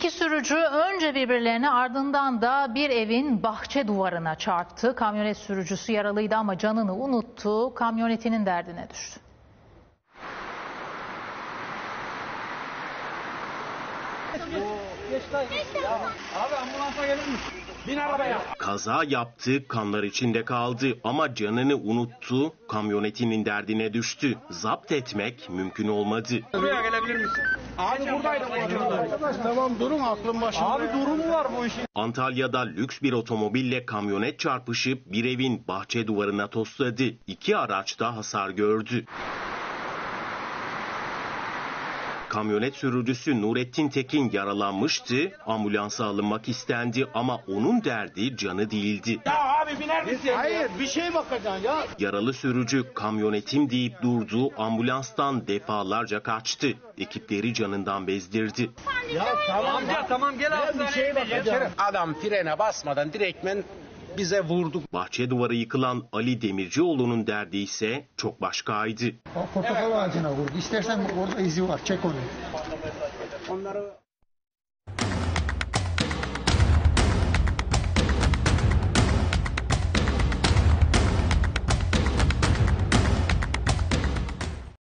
İki sürücü önce birbirlerine ardından da bir evin bahçe duvarına çarptı. Kamyonet sürücüsü yaralıydı ama canını unuttu. Kamyonetinin derdine düştü. Abi ambulansa gelir misin? Bin arabaya. Kaza yaptı, kanlar içinde kaldı ama canını unuttu, kamyonetinin derdine düştü. Zapt etmek mümkün olmadı. Buraya gelebilir misin? Abi buradaydı bu arkadaş. Tamam durun aklım başında. Abi durumu var bu işin. Antalya'da lüks bir otomobille kamyonet çarpışıp bir evin bahçe duvarına tosladı. İki araç da hasar gördü. Kamyonet sürücüsü Nurettin Tekin yaralanmıştı, ambulansa alınmak istendi ama onun derdi canı değildi. Ya abi biner misin? Hayır bir şey bakacaksın ya. Yaralı sürücü kamyonetim deyip durdu, ambulanstan defalarca kaçtı. Ekipleri canından bezdirdi. Ya tamam amca tamam gel hastaneye. Bir şey bakacaksın. Adam frene basmadan direktmen bize vurdu. Bahçe duvarı yıkılan Ali Demircioğlu'nun derdi ise çok başkaydı. O portakal ağacına vurdu. İstersen orada izi var. Çek onu. Onları